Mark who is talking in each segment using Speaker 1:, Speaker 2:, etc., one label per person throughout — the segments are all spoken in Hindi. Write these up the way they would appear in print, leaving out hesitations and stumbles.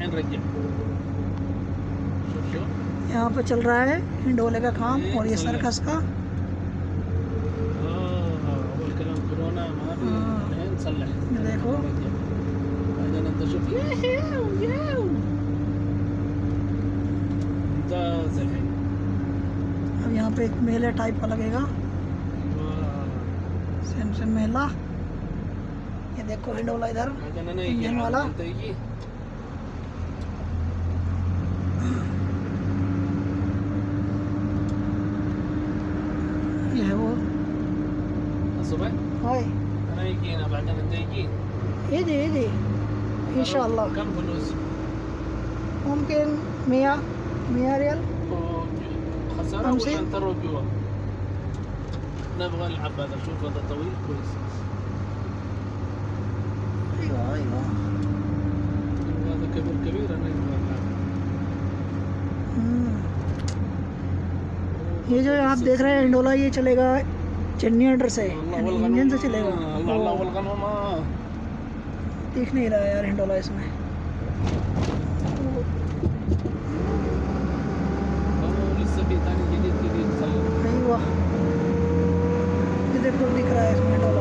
Speaker 1: यहाँ पे चल रहा है हिंडोले का काम और ये सर्कस का। देखो अब यहाँ पे एक मेला टाइप का लगेगा, सेम मेला। ये देखो हिंडोला इधर इंजन वाला। ये है वो هاي
Speaker 2: انا يجينا بعدين انت يجي
Speaker 1: يجي ان شاء الله.
Speaker 2: كم فلوس؟
Speaker 1: ممكن 100 ريال.
Speaker 2: خسارة ولا انت جوا؟ نبغى نلعب هذا، شوف هذا طويل كويس.
Speaker 1: ايوه
Speaker 2: هذا كبير انا يبغى العب.
Speaker 1: ये जो आप देख रहे हैं हिंडोला, ये चलेगा चन्नी अंडर से, इंजन से चलेगा। दिख नहीं रहा यार हिंडोला इसमें। नहीं हुआ, ये देखो दिख रहा है इसमें हिंडोला।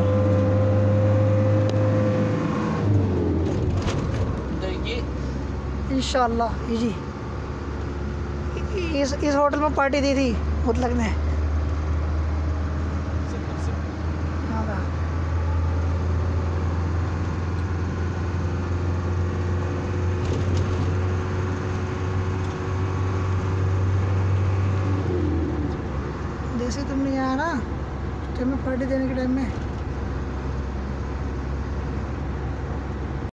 Speaker 1: इंशाल्लाह जी। इस होटल में पार्टी दी थी मुतलक ने। जैसे तुमने यहाँ ना जब मैं पार्टी देने के टाइम में